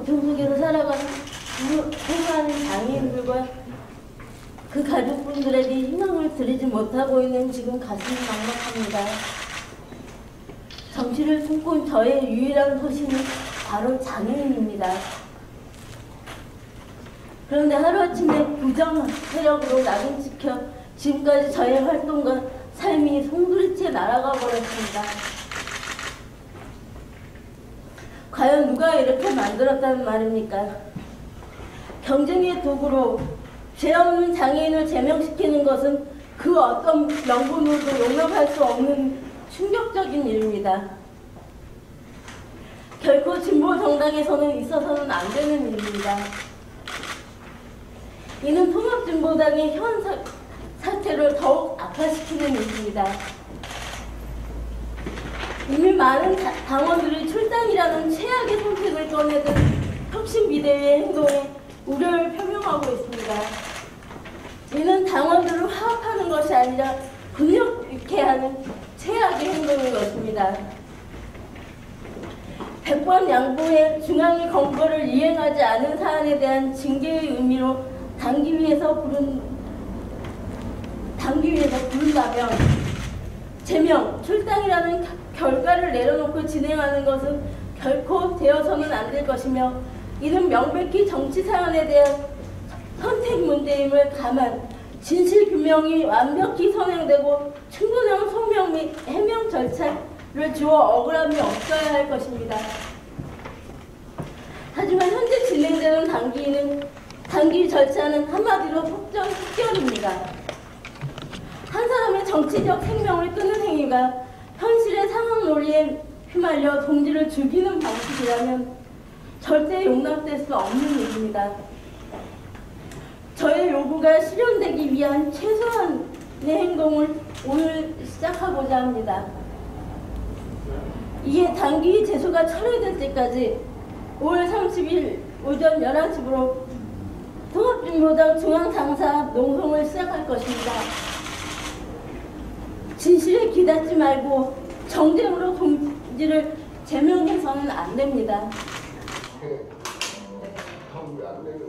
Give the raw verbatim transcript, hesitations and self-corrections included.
고통 속에서 살아가는 수많은 장애인들과 그 가족분들에게 희망을 드리지 못하고 있는 지금 가슴이 막막합니다. 정치를 꿈꾼 저의 유일한 소신이 바로 장애인입니다. 그런데 하루아침에 부정 세력으로 낙인찍혀 지금까지 저의 활동과 삶이 송두리째 날아가 버렸습니다. 과연 누가 이렇게 만들었다는 말입니까? 경쟁의 도구로 죄 없는 장애인을 제명시키는 것은 그 어떤 명분으로도 용납할 수 없는 충격적인 일입니다. 결코 진보 정당에서는 있어서는 안 되는 일입니다. 이는 통합진보당의 현 사, 사태를 더욱 악화시키는 일입니다. 이미 많은 자, 당원들이 출당이라는 최악의 선택을 꺼내든 혁신비대위의 행동에 우려를 표명하고 있습니다. 이는 당원들을 화합하는 것이 아니라 분열케 하는 최악의 행동인 것입니다. 백번 양보의 중앙위 검거를 이행하지 않은 사안에 대한 징계의 의미로 당기위에서 부른 당기위에서 부른다면 제명, 출당이라는 결과를 내려놓고 진행하는 것은 결코 되어서는 안 될 것이며 이는 명백히 정치 사안에 대한 선택 문제임을 감안 진실규명이 완벽히 선행되고 충분한 소명 및 해명 절차를 주어 억울함이 없어야 할 것입니다. 하지만 현재 진행되는 당기는 당기 절차는 한마디로 폭정 흡결입니다. 한 사람의 정치적 생명을 끊는 행위가 현실의 상황 논리에 휘말려 동지를 죽이는 방식이라면 절대 용납될 수 없는 일입니다. 저의 요구가 실현되기 위한 최소한의 행동을 오늘 시작하고자 합니다. 이에 당기 제소가 철회될 때까지 오월 삼십일 오전 열한 시부로 통합진보당 중앙장사 농성을 시작할 것입니다. 진실에 기닫지 말고 정쟁으로 동지를 제명해서는 안 됩니다. 네.